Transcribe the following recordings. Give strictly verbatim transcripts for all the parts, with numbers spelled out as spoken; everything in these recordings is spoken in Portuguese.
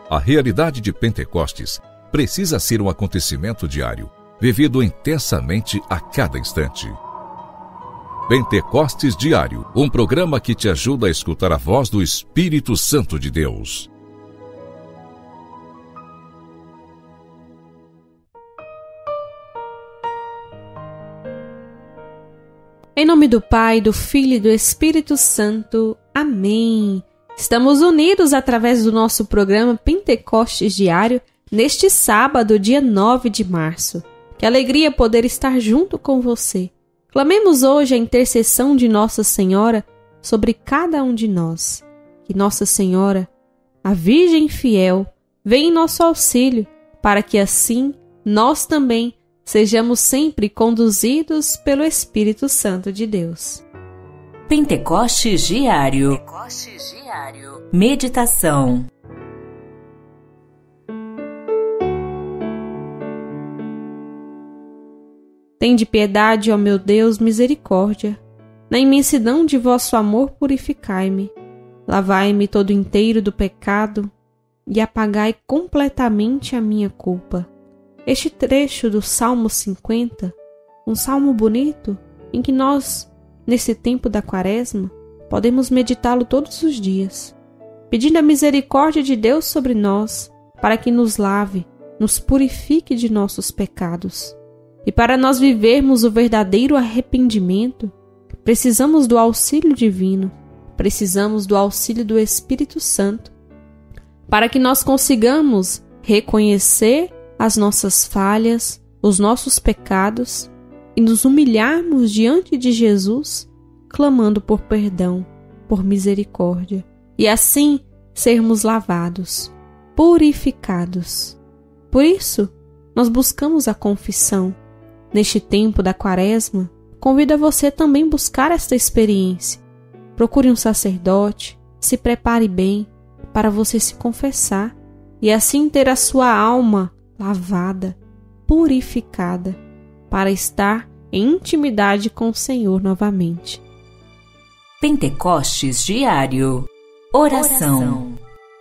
A realidade de Pentecostes precisa ser um acontecimento diário, vivido intensamente a cada instante. Pentecostes Diário, um programa que te ajuda a escutar a voz do Espírito Santo de Deus. Em nome do Pai, do Filho e do Espírito Santo. Amém. Estamos unidos através do nosso programa Pentecostes Diário neste sábado, dia nove de março. Que alegria poder estar junto com você. Clamemos hoje a intercessão de Nossa Senhora sobre cada um de nós. Que Nossa Senhora, a Virgem fiel, venha em nosso auxílio, para que assim nós também sejamos sempre conduzidos pelo Espírito Santo de Deus. Pentecostes Diário. Pentecostes Diário. Meditação. Tende piedade, ó meu Deus, misericórdia. Na imensidão de vosso amor purificai-me. Lavai-me todo inteiro do pecado e apagai completamente a minha culpa. Este trecho do Salmo cinquenta, um salmo bonito, em que nós, nesse tempo da Quaresma, podemos meditá-lo todos os dias, pedindo a misericórdia de Deus sobre nós, para que nos lave, nos purifique de nossos pecados. E para nós vivermos o verdadeiro arrependimento, precisamos do auxílio divino, precisamos do auxílio do Espírito Santo, para que nós consigamos reconhecer as nossas falhas, os nossos pecados e nos humilharmos diante de Jesus, clamando por perdão, por misericórdia, e assim sermos lavados, purificados. Por isso, nós buscamos a confissão. Neste tempo da Quaresma, convido a você também buscar esta experiência. Procure um sacerdote, se prepare bem para você se confessar e assim ter a sua alma lavada, purificada, para estar em intimidade com o Senhor novamente. Pentecostes Diário. Oração. Oração.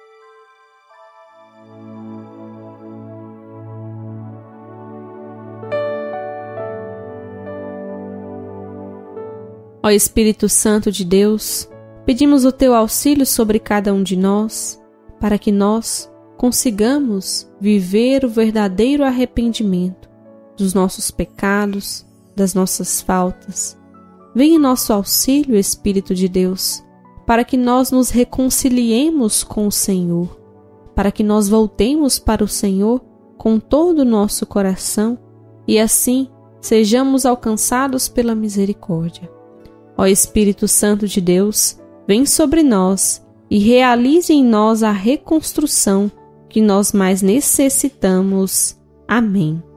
Ó Espírito Santo de Deus, pedimos o teu auxílio sobre cada um de nós, para que nós consigamos viver o verdadeiro arrependimento dos nossos pecados, das nossas faltas. Vem em nosso auxílio, Espírito de Deus, para que nós nos reconciliemos com o Senhor, para que nós voltemos para o Senhor com todo o nosso coração e assim sejamos alcançados pela misericórdia. Ó Espírito Santo de Deus, vem sobre nós e realize em nós a reconstrução que nós mais necessitamos. Amém.